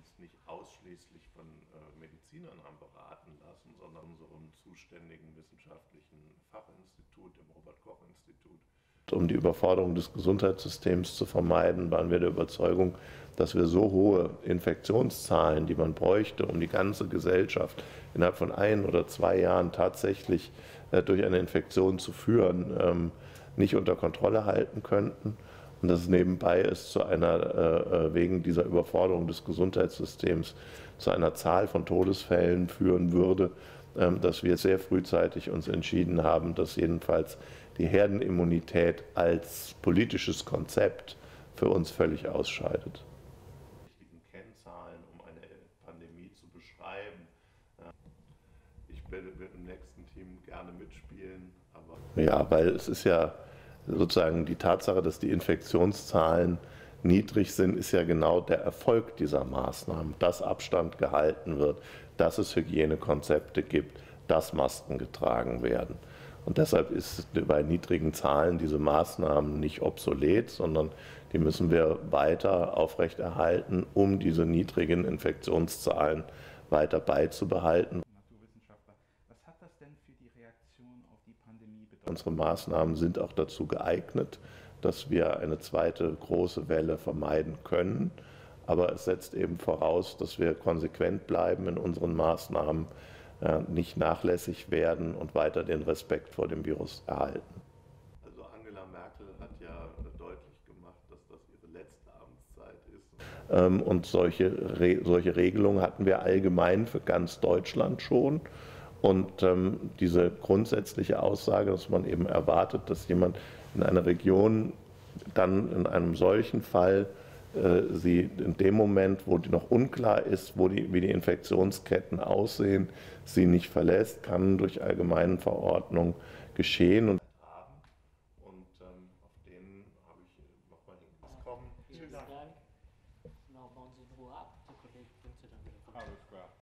uns nicht ausschließlich von Medizinern haben beraten lassen, sondern unserem zuständigen wissenschaftlichen Fachinstitut, dem Robert-Koch-Institut. Um die Überforderung des Gesundheitssystems zu vermeiden, waren wir der Überzeugung, dass wir so hohe Infektionszahlen, die man bräuchte, um die ganze Gesellschaft innerhalb von 1 oder 2 Jahren tatsächlich durch eine Infektion zu führen, nicht unter Kontrolle halten könnten. Und dass es nebenbei ist wegen dieser Überforderung des Gesundheitssystems zu einer Zahl von Todesfällen führen würde, dass wir sehr frühzeitig uns entschieden haben, dass jedenfalls die Herdenimmunität als politisches Konzept für uns völlig ausscheidet. Richtigen Kennzahlen, um eine Pandemie zu beschreiben. Ich werde im nächsten Team gerne mitspielen. Ja, weil es ist ja sozusagen die Tatsache, dass die Infektionszahlen niedrig sind, ist ja genau der Erfolg dieser Maßnahmen, dass Abstand gehalten wird, dass es Hygienekonzepte gibt, dass Masken getragen werden. Und deshalb ist bei niedrigen Zahlen diese Maßnahmen nicht obsolet, sondern die müssen wir weiter aufrechterhalten, um diese niedrigen Infektionszahlen weiter beizubehalten. Naturwissenschaftler, was hat das denn für die Reaktion auf die Pandemie bedeutet? Unsere Maßnahmen sind auch dazu geeignet, dass wir eine zweite große Welle vermeiden können. Aber es setzt eben voraus, dass wir konsequent bleiben in unseren Maßnahmen, nicht nachlässig werden und weiter den Respekt vor dem Virus erhalten. Also Angela Merkel hat ja deutlich gemacht, dass das ihre letzte Amtszeit ist. Und solche Regelungen hatten wir allgemein für ganz Deutschland schon. Und diese grundsätzliche Aussage, dass man eben erwartet, dass jemand in einer Region dann in einem solchen Fall sie in dem Moment, wo die noch unklar ist, wie die Infektionsketten aussehen, sie nicht verlässt, kann durch allgemeine Verordnung geschehen. Und auf den habe ich nochmal hingekommen. Vielen Dank. Genau, bauen Sie in Ruhe ab. Der Kollege bringt Sie dann wieder vorbei. Alles klar.